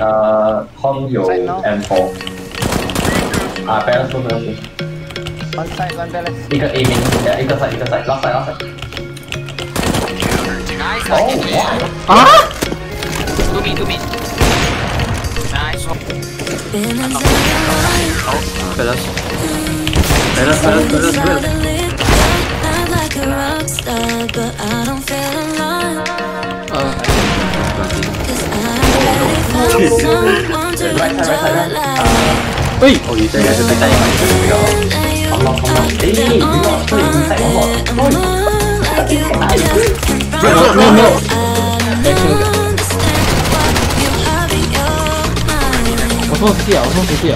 Home 有 M4 啊 ，balance 不 balance。 One side, one balance。 一个 A 名，一个 side，last side。 Nice。 哦哇！ 啊 ！2 mid。Nice。 好 ，balance。喂， 哦，你这个是被带赢了，这个好了，哎，这里你带我， 没有，我送死地啊！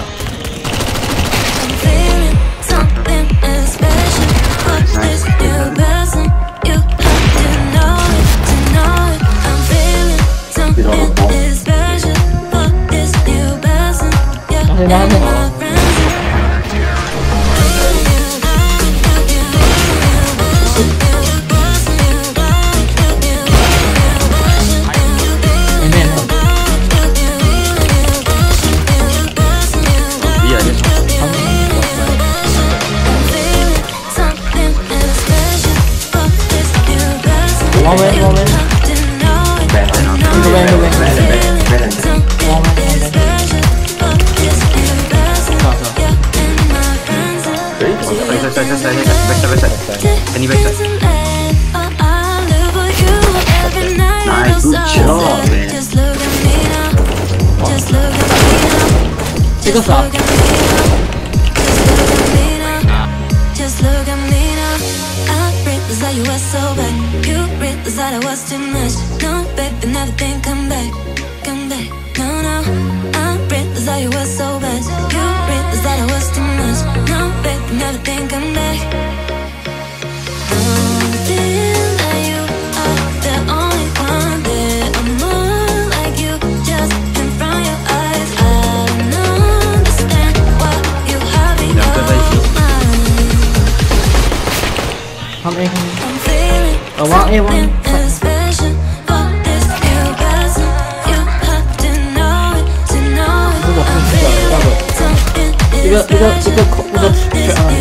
现在好了。Any backside. Nice, good job, man. 这个啥？ 他们 A 往 A 往。如果是这个，一个口，一个